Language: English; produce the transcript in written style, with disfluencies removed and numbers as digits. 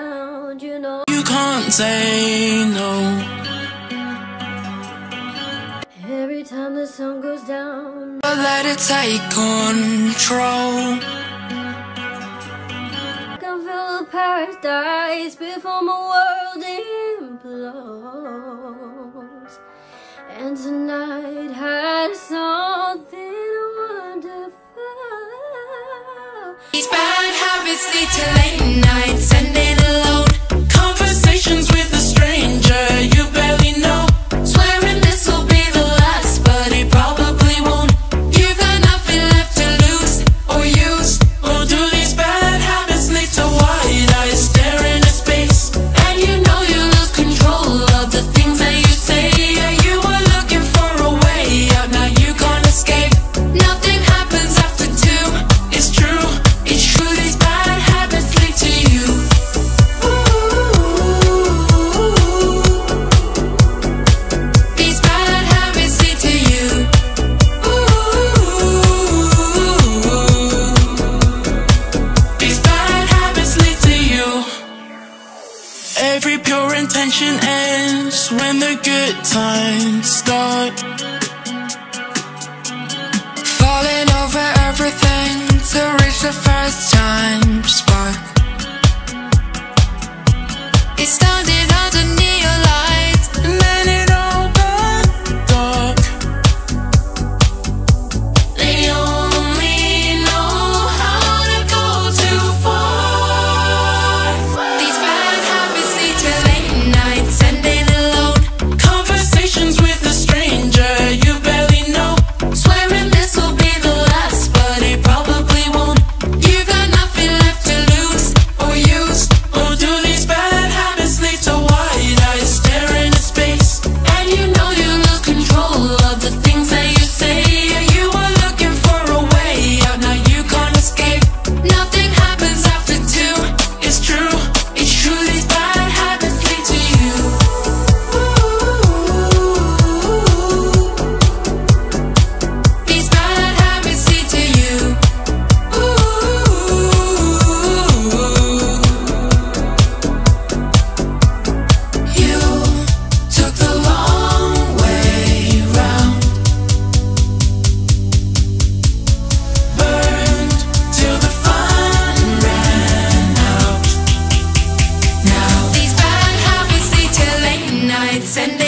around, you know. You can't say no. Every time the sun goes down, But let it take control. I can feel a paradise before my world implodes. And tonight had something wonderful. These bad habits lead to late nights, ending alone. Conversations with a stranger you barely know. Swearing this will be the last, but it probably won't. You've got nothing left to lose or use. Or do these bad habits lead to wide eyes staring at space? And you know you lose control of the things that you say. Yeah, you were looking for a way out, now you can't escape. Nothing happens after two, it's true. It's true, these bad habits lead to you. These bad habits lead to you. These bad habits lead to you. Every pure intention ends when the good times start. Falling over everything to reach the first time spark. It started under neon lights, and then it all got dark. They only know how to go too far. These bad habits lead to late nights, ending alone. Conversations with a stranger you barely know. Swearing this will be the last, but it probably won't. You got nothing left to lose or use. Or do these bad habits lead to wide eyes staring at space? And you know you lose control of the things that you say. Yeah, you were looking for a way out, now you can't escape. Nothing happens after two, it's true. It's true, these bad habits lead to you. These bad habits lead to you. You took the long way round, burned till the fun ran out. Now these bad habits lead to late nights, and